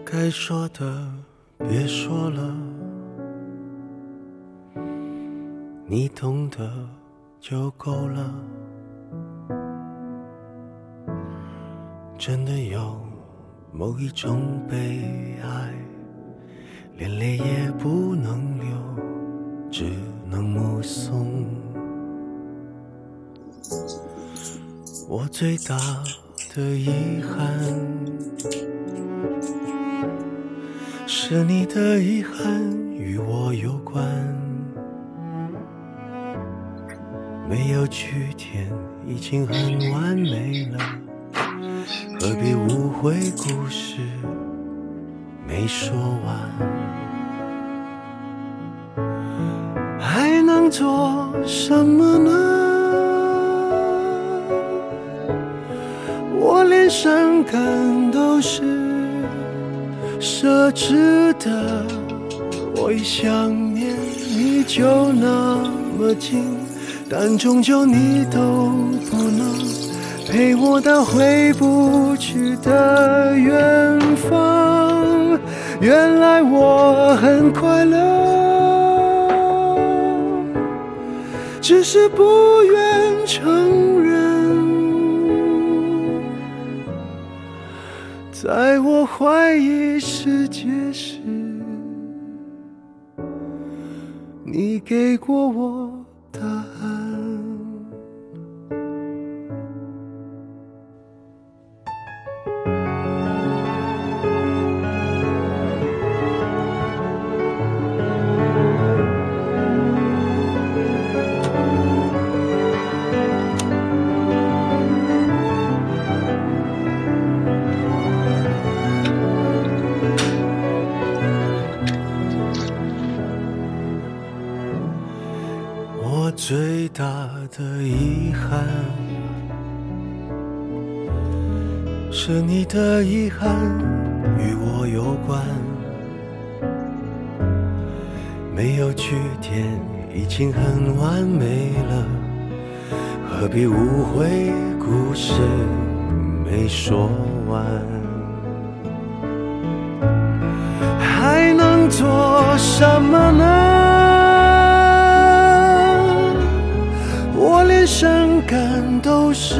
该说的别说了，你懂得就够了。真的有某一种悲哀，连泪也不能流，只能目送。我最大的遗憾，是你的遗憾与我有关，没有句点已经很完美了，何必误会故事没说完？还能做什么呢？我连伤感都是奢侈的，我一想念你就那么近，但终究你都不能陪我到回不去的远方。原来我很快乐，只是不愿承认。在我怀疑世界时，你给过我答案。最大的遗憾，是你的遗憾与我有关，没有句点已经很完美了，何必误会故事没说完？还能做什么呢？我连伤感都是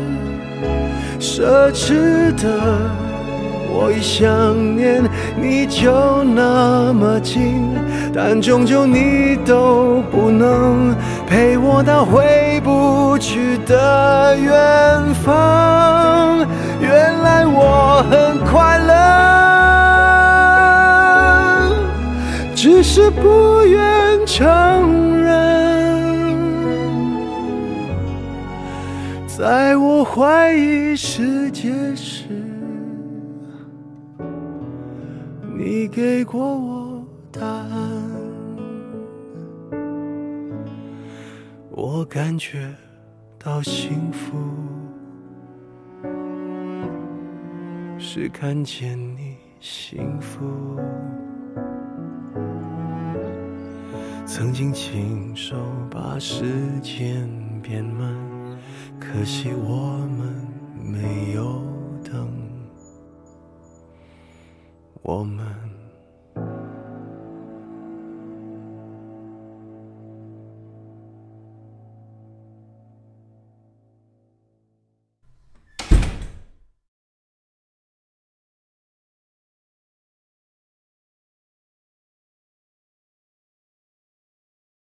奢侈的，我一想念你就那么近，但终究你都不能陪我到回不去的远方。原来我很快乐，只是不愿承认。在我怀疑世界时，你给过我答案。我感觉到幸福，是看见你幸福。曾经亲手把时间变慢，可惜我们没有等，我们